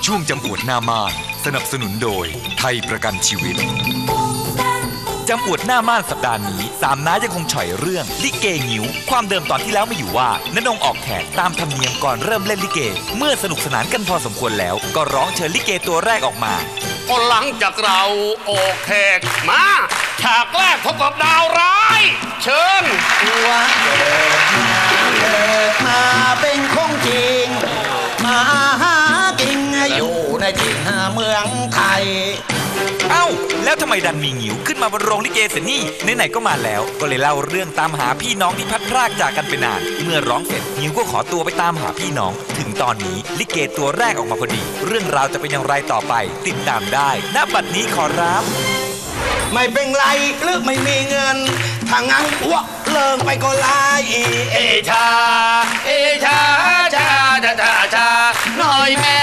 ช่วงจำอวดหน้าม่านสนับสนุนโดยไทยประกันชีวิตจำอวดหน้าม่านสัปดาห์นี้สามน้ายังคงฉ่อยเรื่องลิเกงิ้วความเดิมตอนที่แล้วไม่อยู่ว่าณนงออกแขกตามธรรมเนียมก่อนเริ่มเล่นลิเกเมื่อสนุกสนานกันพอสมควรแล้วก็ร้องเชิญลิเกตัวแรกออกมาพอหลังจากเราออกแขกมาฉากแรกพบกับดาวร้ายเชิญตัวเกิดมาเป็นของจริงมาหากินอยู่ในถิ่นเมืองไทยเอ้าแล้วทำไมดันมีงิ้วขึ้นมาบนโรงลิเกเสียนี่ไหนๆก็มาแล้วก็เลยเล่าเรื่องตามหาพี่น้องที่พัดพรากจากกันไปนานเมื่อร้องเสร็จงิ้วก็ขอตัวไปตามหาพี่น้องถึงตอนนี้ลิเกตัวแรกออกมาพอดีเรื่องราวจะเป็นอย่างไรต่อไปติดตามได้ณบัดนี้ขอรับไม่เป็นไรหรือไม่มีเงินถ้างั้นอ้วกเลิกไปก็ไล่เอชาเอชาชาชาชาชาหน่อยแม่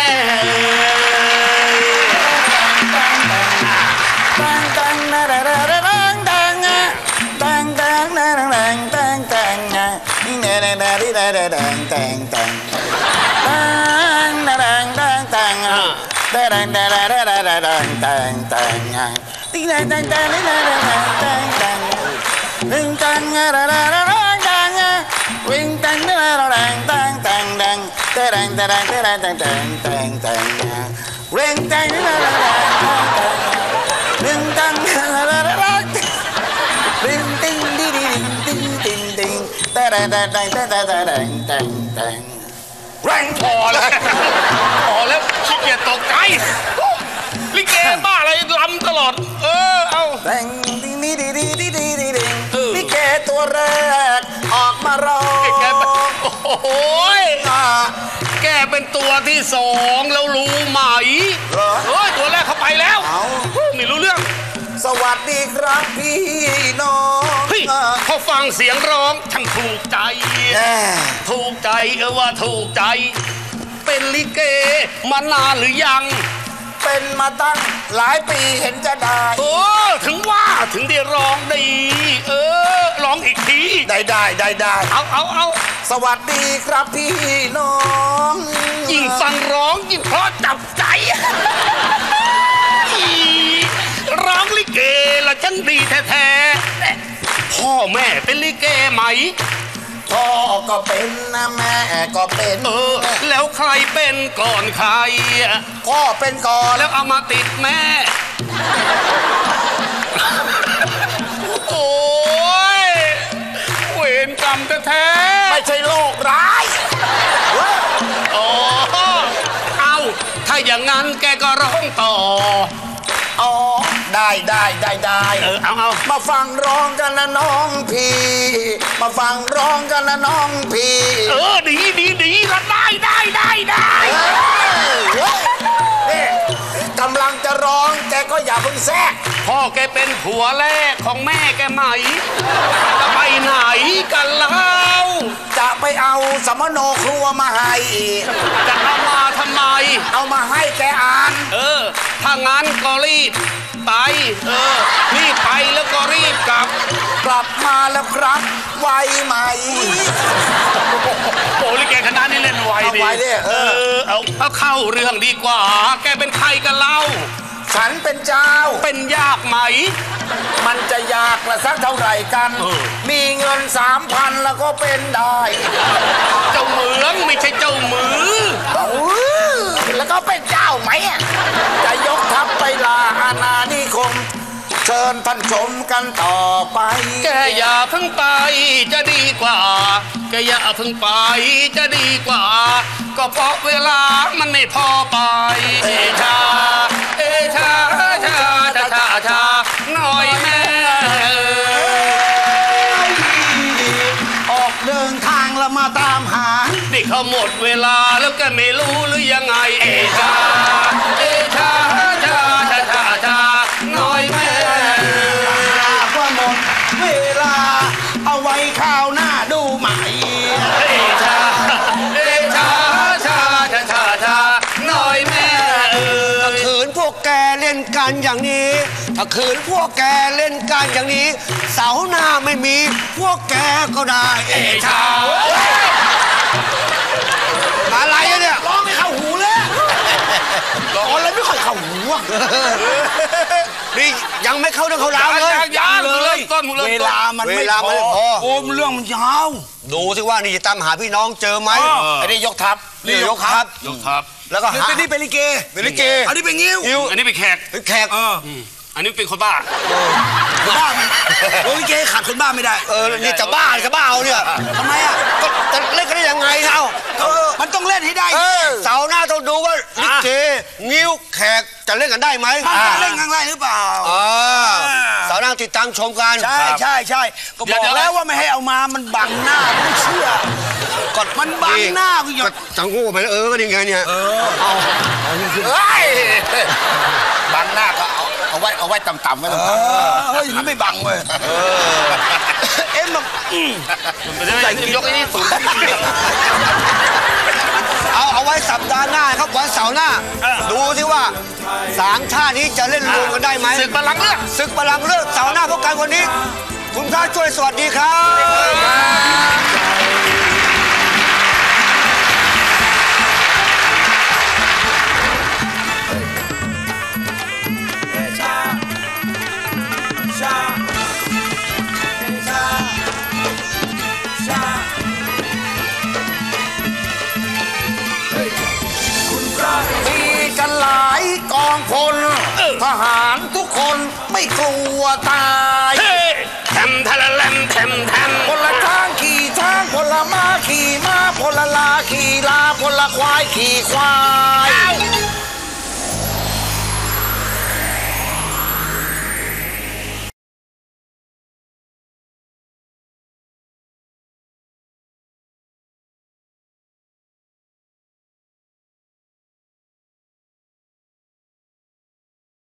แรงพอแล้วขี้เกียจตกใจลิเกบ้าอะไรลำตลอดเอาลิเกตัวแรกออกมาร้องโอ้ยแกเป็นตัวที่สองแล้วรู้ไหมตัวแรกเขาไปแล้วไม่รู้เรื่องสวัสดีครับพี่น้องพอฟังเสียงร้องช่างถูกใจว่าถูกใจเป็นลิเกมานานหรือยังเป็นมาตั้งหลายปีเห็นจะได้ถึงได้ร้องดีร้องอีกทีได้เอาสวัสดีครับพี่น้องยิ่งฟังร้องยิ่งเพราะจับใจร้องลิเกละฉันดีแท้ๆพ่อแม่เป็นลิเกไหมพ่อก็เป็นนะแม่ก็เป็นแล้วใครเป็นก่อนใครพ่อเป็นก่อนแล้วเอามาติดแม่โอ้ยเวรกรรมแท้ๆไม่ใช่โรคร้ายเอาถ้าอย่างนั้นแกก็ร้องต่อได้เอามาฟังร้องกันนะน้องพี่มาฟังร้องกันนะน้องพี่ดีละได้กำลังจะร้องแกก็อย่าเพิ่งแทรกพ่อแกเป็นผัวแรกของแม่แกไหมจะไปไหนกันเล่าจะไปเอาสมโนครัวมาให้จะเอามาทำไมเอามาให้แกอ่านถ้างั้นก็รีบไปรีบไปแล้วก็รีบกลับมาแล้วครับไวไหมโอ้ลิเกคณะนี้เล่นไวดิเอาเข้าเรื่องดีกว่าแกเป็นใครกันเล่าฉันเป็นเจ้าเป็นยากไหมมันจะยากละสักเท่าไหร่กันมีเงิน 3,000แล้วก็เป็นได้เจ้าเหมืองไม่ใช่เจ้ามือแล้วก็เป็นเจ้าไหมจะยกทัพไปลาอาณานิคมเชิญท่านชมกันต่อไปแกอย่าเพิ่งไปจะดีกว่าแกอย่าเพิ่งไปจะดีกว่าก็เพราะเวลามันไม่พอไปเอชาหน่อยแม่ออกเดินทางแล้วมาตามหานี่เขาหมดเวลาแล้วแกไม่รู้หรือยังไงเอชาหน่อยแม่ว่าหมดเวลาเอาไว้ข้าวหน้าดูใหม่หน่อยแม่ถ้าขืนพวกแกเล่นกันอย่างนี้ถ้าขืนพวกแกเล่นกันอย่างนี้เสาหน้าไม่มีพวกแกก็ได้อะไรเนี่ยร้องไม่เข้าหูเลยวะนี่ยังไม่เข้าเรื่องเข้าราวเลยยังเลยต้นเริ่มเวต้นลามันไม่เวลามันไม่พอโอ้มเรื่องมันยาวดูสิว่านี่จะตามหาพี่น้องเจอไหมอันนี้ยกทัพนี่ยกทัพยกทัพแล้วก็หานี่เป็นลิเกเป็นลิเกอันนี้เป็นงิ้วนิ้วอันนี้เป็นแขกเป็นแขกอันนี้เป็นคนบ้าบ้ามันโอ้ลิเกขาดคนบ้าไม่ได้นี่จะบ้าเอาเนี่ยทำไมอ่ะก็จะเล่นกันได้ยังไงเล่ามันต้องเล่นให้ได้เสาร์หน้าต้องดูว่าลิเกงิ้วแขกจะเล่นกันได้ไหมมันจะเล่นข้างล่างหรือเปล่าเสาร์หน้าติดตามชมกันใช่ก็บอกแล้วว่าไม่ให้เอามามันบังหน้าไม่เชื่อมันบังหน้ากูอย่าจังหูไปแล้วก็นี่ไงเนี่ยเอาเฮ้ยบังหน้าก็เอาไว้ต่ำๆไว้ต่ำเฮ้ยนี่ไม่บังเว้ยเอ็มมันใส่ยกไอ้นี่สูงเอาไว้สัปดาห์หน้าครับวันเสาร์หน้า ดูสิว่า3ชาตินี้จะเล่นรวมกันได้ไหมศึกบัลลังก์เลือกศึกพลังเลือกเสาร์หน้าพบกันวันนี้ คุณพระช่วยสวัสดีครับมีกันหลายกองพลทหารทุกคนไม่กลัวตายแทมทะละแลมแทมแทมพลช้างขี่ช้างพลม้าขี่ม้าพลลาขี่ลาพลควายขี่ควาย